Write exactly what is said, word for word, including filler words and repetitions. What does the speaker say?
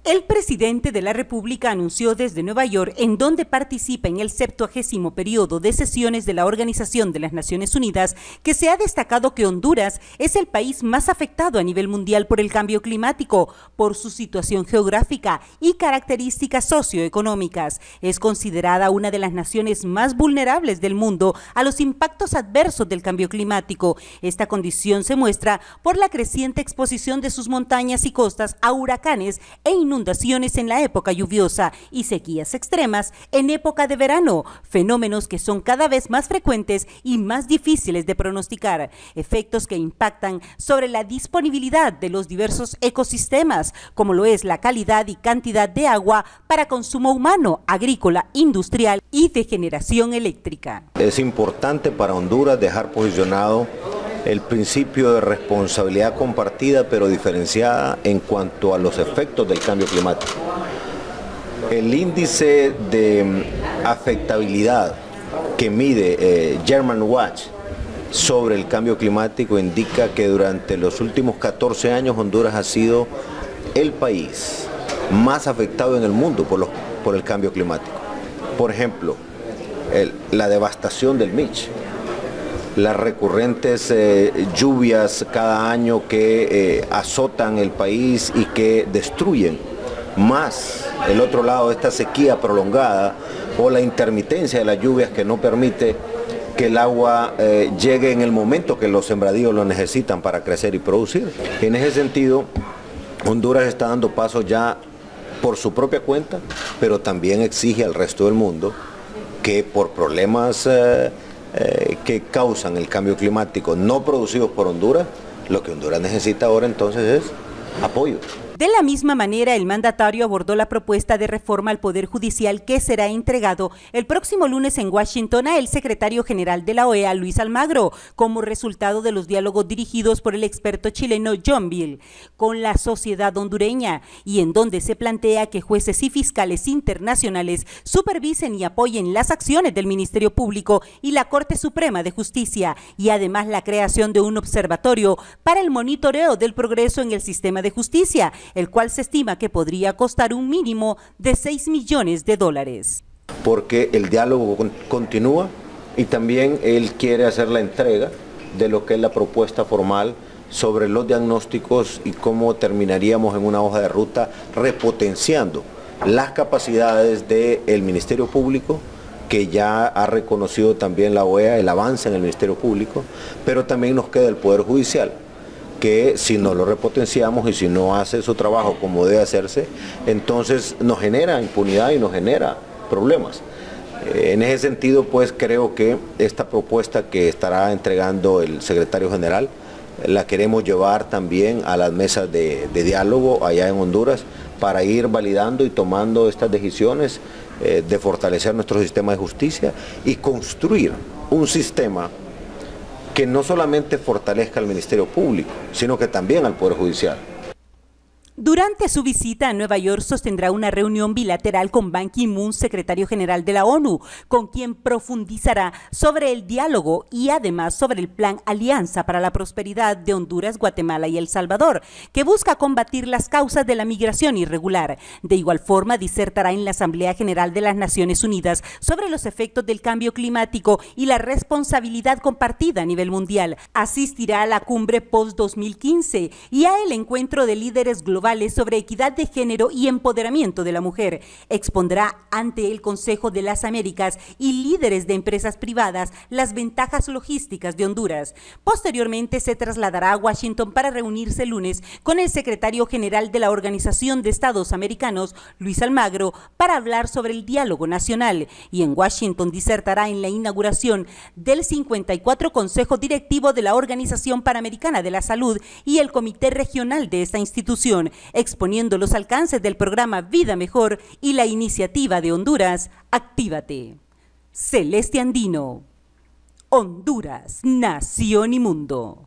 El presidente de la República anunció desde Nueva York, en donde participa en el septuagésimo periodo de sesiones de la Organización de las Naciones Unidas, que se ha destacado que Honduras es el país más afectado a nivel mundial por el cambio climático, por su situación geográfica y características socioeconómicas. Es considerada una de las naciones más vulnerables del mundo a los impactos adversos del cambio climático. Esta condición se muestra por la creciente exposición de sus montañas y costas a huracanes e inundaciones inundaciones en la época lluviosa y sequías extremas en época de verano, fenómenos que son cada vez más frecuentes y más difíciles de pronosticar, efectos que impactan sobre la disponibilidad de los diversos ecosistemas, como lo es la calidad y cantidad de agua para consumo humano, agrícola, industrial y de generación eléctrica. Es importante para Honduras dejar posicionado el principio de responsabilidad compartida pero diferenciada en cuanto a los efectos del cambio climático. El índice de afectabilidad que mide eh, German Watch sobre el cambio climático indica que durante los últimos catorce años Honduras ha sido el país más afectado en el mundo por, los, por el cambio climático. Por ejemplo, el, la devastación del Mitch, las recurrentes eh, lluvias cada año que eh, azotan el país y que destruyen, más el otro lado, esta sequía prolongada o la intermitencia de las lluvias que no permite que el agua eh, llegue en el momento que los sembradíos lo necesitan para crecer y producir. En ese sentido, Honduras está dando pasos ya por su propia cuenta, pero también exige al resto del mundo que por problemas eh, Eh, que causan el cambio climático no producidos por Honduras, lo que Honduras necesita ahora entonces es apoyo. De la misma manera, el mandatario abordó la propuesta de reforma al Poder Judicial que será entregado el próximo lunes en Washington a el secretario general de la O E A, Luis Almagro, como resultado de los diálogos dirigidos por el experto chileno John Bill con la sociedad hondureña, y en donde se plantea que jueces y fiscales internacionales supervisen y apoyen las acciones del Ministerio Público y la Corte Suprema de Justicia, y además la creación de un observatorio para el monitoreo del progreso en el sistema de justicia, el cual se estima que podría costar un mínimo de seis millones de dólares. Porque el diálogo continúa y también él quiere hacer la entrega de lo que es la propuesta formal sobre los diagnósticos y cómo terminaríamos en una hoja de ruta repotenciando las capacidades del Ministerio Público, que ya ha reconocido también la O E A el avance en el Ministerio Público, pero también nos queda el Poder Judicial, que si no lo repotenciamos y si no hace su trabajo como debe hacerse, entonces nos genera impunidad y nos genera problemas. Eh, en ese sentido, pues creo que esta propuesta que estará entregando el secretario general, la queremos llevar también a las mesas de, de diálogo allá en Honduras para ir validando y tomando estas decisiones eh, de fortalecer nuestro sistema de justicia y construir un sistema que no solamente fortalezca al Ministerio Público, sino que también al Poder Judicial. Durante su visita a Nueva York sostendrá una reunión bilateral con Ban Ki-moon, secretario general de la ONU, con quien profundizará sobre el diálogo y además sobre el Plan Alianza para la Prosperidad de Honduras, Guatemala y El Salvador, que busca combatir las causas de la migración irregular. De igual forma, disertará en la Asamblea General de las Naciones Unidas sobre los efectos del cambio climático y la responsabilidad compartida a nivel mundial. Asistirá a la cumbre post dos mil quince y a el encuentro de líderes globales sobre equidad de género y empoderamiento de la mujer. Expondrá ante el Consejo de las Américas y líderes de empresas privadas las ventajas logísticas de Honduras. Posteriormente se trasladará a Washington para reunirse el lunes con el secretario general de la Organización de Estados Americanos, Luis Almagro, para hablar sobre el diálogo nacional, y en Washington disertará en la inauguración del cincuenta y cuatro Consejo Directivo de la Organización Panamericana de la Salud y el Comité Regional de esta institución, exponiendo los alcances del programa Vida Mejor y la iniciativa de Honduras, Actívate. Celeste Andino, Honduras, Nación y Mundo.